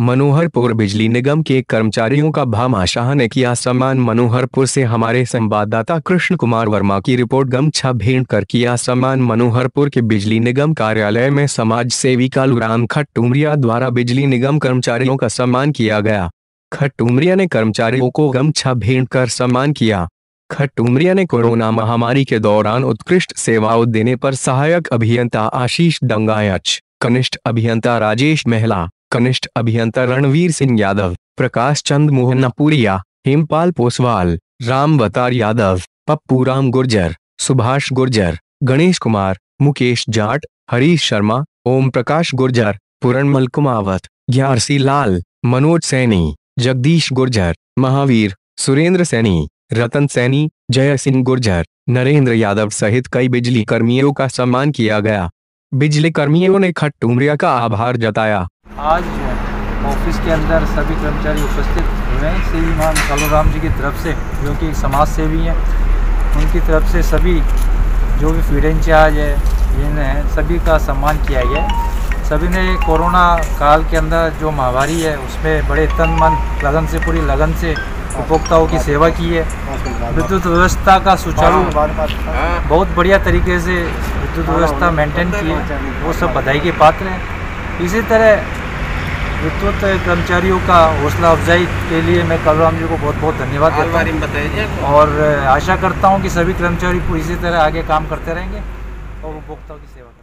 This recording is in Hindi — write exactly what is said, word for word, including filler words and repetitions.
मनोहरपुर बिजली निगम के कर्मचारियों का भामाशाह ने किया सम्मान। मनोहरपुर से हमारे संवाददाता कृष्ण कुमार वर्मा की रिपोर्ट। गमछा भेंट कर किया सम्मान। मनोहरपुर के बिजली निगम कार्यालय में समाज सेवी कालूराम खट्टूमरिया द्वारा बिजली निगम कर्मचारियों का सम्मान किया गया। खट्टूमरिया ने कर्मचारियों को गमछा भेंट कर सम्मान किया। खट्टूमरिया ने कोरोना महामारी के दौरान उत्कृष्ट सेवाओं देने पर सहायक अभियंता आशीष डंगायच, कनिष्ठ अभियंता राजेश महला, कनिष्ठ अभियंता रणवीर सिंह यादव, प्रकाश चंद मोहनापुरिया, हेमपाल पोसवाल, रामवतार यादव, पप्पू राम गुर्जर, सुभाष गुर्जर, गणेश कुमार, मुकेश जाट, हरीश शर्मा, ओम प्रकाश गुर्जर, पूरणमल कुमावत, ग्यारसी लाल, मनोज सैनी, जगदीश गुर्जर, महावीर, सुरेंद्र सैनी, रतन सैनी, जय सिंह गुर्जर, नरेंद्र यादव सहित कई बिजली कर्मियों का सम्मान किया गया। बिजली कर्मियों ने खट्टूमरिया का आभार जताया। आज ऑफिस के अंदर सभी कर्मचारी उपस्थित हुए हैं। श्रीमान कालूराम जी की तरफ से, जो कि समाज सेवी हैं, उनकी तरफ से सभी जो भी फील्ड इंचार्ज है, जिन्हें सभी का सम्मान किया गया है। सभी ने कोरोना काल के अंदर जो महामारी है उसमें बड़े तन मन लगन से, पूरी लगन से उपभोक्ताओं की सेवा की है। विद्युत व्यवस्था का सुचारू बहुत बढ़िया तरीके से विद्युत व्यवस्था मेंटेन की है, वो सब बधाई के पात्र हैं। इसी तरह विद्युत कर्मचारियों का हौसला अफजाई के लिए मैं कालूराम जी को बहुत बहुत धन्यवाद देता हूँ और आशा करता हूँ कि सभी कर्मचारी इसी तरह आगे काम करते रहेंगे और उपभोक्ताओं की सेवा करेंगे।